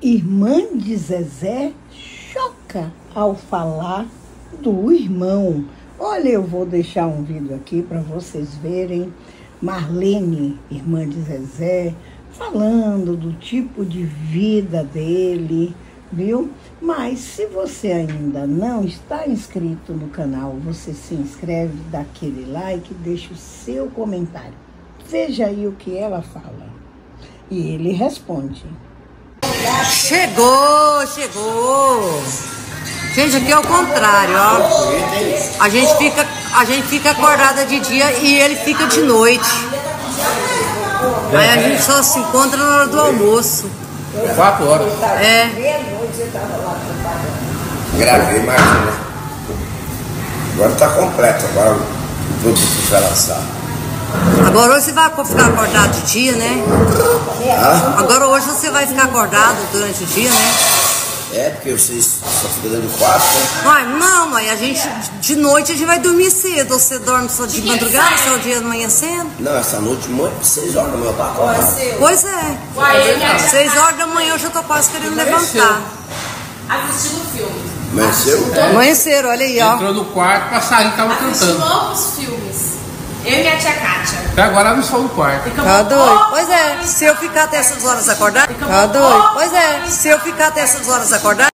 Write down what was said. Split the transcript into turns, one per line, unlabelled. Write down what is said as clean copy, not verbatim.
Irmã de Zezé choca ao falar do irmão. Olha, eu vou deixar um vídeo aqui para vocês verem Marlene, irmã de Zezé, falando do tipo de vida dele, viu? Mas se você ainda não está inscrito no canal, você se inscreve, dá aquele like, deixa o seu comentário. Veja aí o que ela fala. E ele responde.
Chegou! Gente, aqui é o contrário, ó. A gente fica acordada de dia e ele fica de noite. Aí a gente só se encontra na hora do almoço.
4 horas.
É.
Gravei mais uma. Agora tá completo, agora o produto vai lançar.
Agora hoje você vai ficar acordado de dia, né? Agora hoje você vai ficar acordado durante o dia, né?
É, porque vocês só ficam dando 4, né?
Ai, não, mãe, a gente de noite a gente vai dormir cedo. Ou você dorme só de madrugada, só o dia amanhecendo?
Não, essa noite, 6 horas da manhã eu tô acordado.
Pois é. 6 horas da manhã eu já tô quase querendo levantar.
Assistindo filme.
Amanheceu?
Amanheceram, olha aí, ó.
Entrou no quarto, passarinho tava
Assistindo
cantando.
novos filmes. Eu e minha tia Kátia.
Até agora ela não saiu do quarto.
Tá doido? Pois é, se eu ficar até essas horas acordado. Tá doido? Pois é, se eu ficar até essas horas acordado.